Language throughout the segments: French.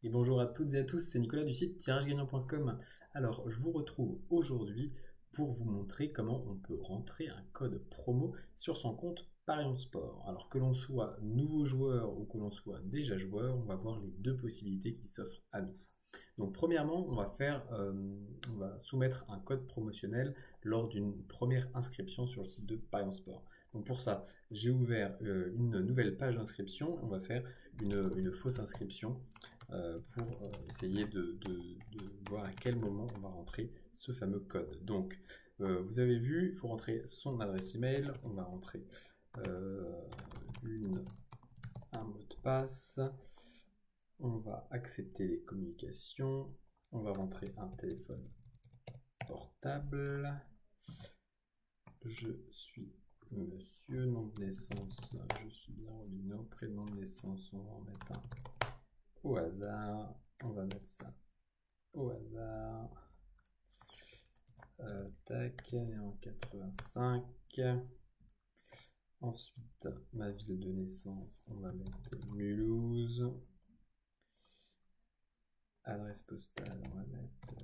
Et bonjour à toutes et à tous, c'est Nicolas du site tiragegagnant.com. Alors, je vous retrouve aujourd'hui pour vous montrer comment on peut rentrer un code promo sur son compte Parions Sport. Alors que l'on soit nouveau joueur ou que l'on soit déjà joueur, on va voir les deux possibilités qui s'offrent à nous. Donc premièrement, on va soumettre un code promotionnel lors d'une première inscription sur le site de Parions Sport. Donc pour ça, j'ai ouvert une nouvelle page d'inscription. On va faire une fausse inscription pour essayer de voir à quel moment on va rentrer ce fameux code. Donc vous avez vu, il faut rentrer son adresse email. On va rentrer un mot de passe. On va accepter les communications. On va rentrer un téléphone portable. Je suis monsieur, nom de naissance, je suis bien Robino. Prénom de naissance, on va en mettre un au hasard. On va mettre ça au hasard. Tac, né en 85. Ensuite, ma ville de naissance, on va mettre Mulhouse. Adresse postale, on va mettre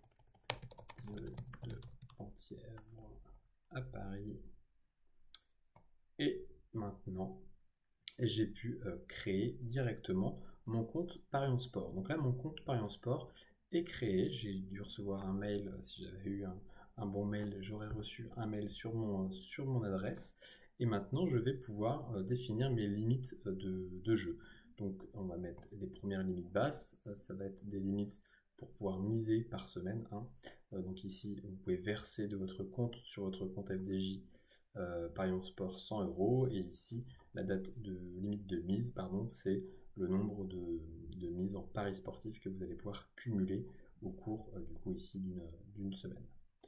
de Penthièvre à Paris. Et maintenant, j'ai pu créer directement mon compte Parions Sport. Donc là, mon compte Parions Sport est créé. J'ai dû recevoir un mail. Si j'avais eu un bon mail, j'aurais reçu un mail sur mon adresse. Et maintenant, je vais pouvoir définir mes limites de jeu. Donc, on va mettre les premières limites basses. Ça va être des limites pour pouvoir miser par semaine. Donc ici, vous pouvez verser de votre compte sur votre compte FDJ Parions Sport 100 €. Et ici, la date de limite de mise, c'est le nombre de mises en paris sportifs que vous allez pouvoir cumuler au cours du coup ici d'une semaine.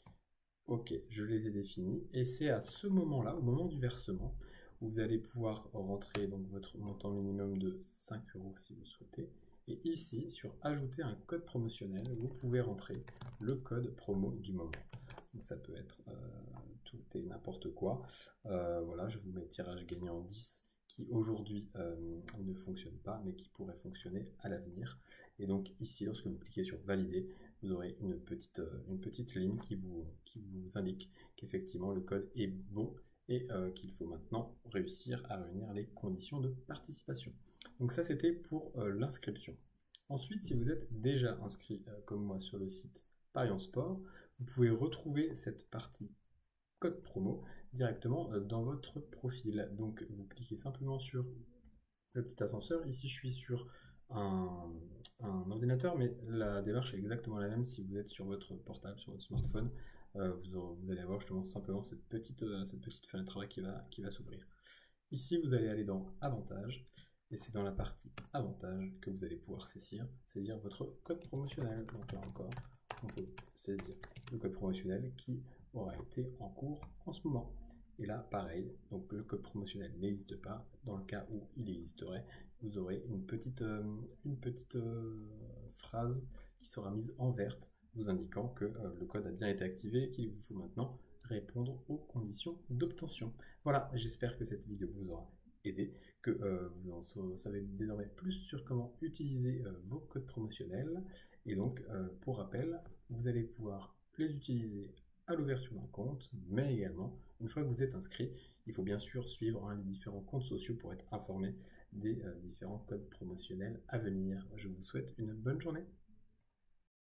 Ok, je les ai définis et c'est à ce moment-là, au moment du versement, où vous allez pouvoir rentrer donc votre montant minimum de 5 € si vous souhaitez. Et ici, sur ajouter un code promotionnel, vous pouvez rentrer le code promo du moment. Donc ça peut être tout et n'importe quoi. Voilà, je vous mets tirage gagnant 10 qui aujourd'hui ne fonctionne pas, mais qui pourrait fonctionner à l'avenir. Et donc ici, lorsque vous cliquez sur valider, vous aurez une petite ligne qui vous indique qu'effectivement le code est bon et qu'il faut maintenant réussir à réunir les conditions de participation. Donc ça, c'était pour l'inscription. Ensuite, si vous êtes déjà inscrit comme moi sur le site Parions Sport, vous pouvez retrouver cette partie code promo directement dans votre profil. Donc vous cliquez simplement sur le petit ascenseur. Ici je suis sur un ordinateur, mais la démarche est exactement la même si vous êtes sur votre portable, sur votre smartphone. Vous allez avoir justement simplement cette petite fenêtre là qui va s'ouvrir. Ici vous allez aller dans Avantages. Et c'est dans la partie Avantages que vous allez pouvoir saisir votre code promotionnel. Donc là encore, on peut saisir le code promotionnel qui aura été en cours en ce moment. Et là, pareil, donc le code promotionnel n'existe pas. Dans le cas où il existerait, vous aurez une petite phrase qui sera mise en verte, vous indiquant que le code a bien été activé et qu'il vous faut maintenant répondre aux conditions d'obtention. Voilà, j'espère que cette vidéo vous aura aidé, que vous en savez désormais plus sur comment utiliser vos codes promotionnels. Et donc, pour rappel, vous allez pouvoir les utiliser à l'ouverture d'un compte, mais également, une fois que vous êtes inscrit, il faut bien sûr suivre les différents comptes sociaux pour être informé des différents codes promotionnels à venir. Je vous souhaite une bonne journée.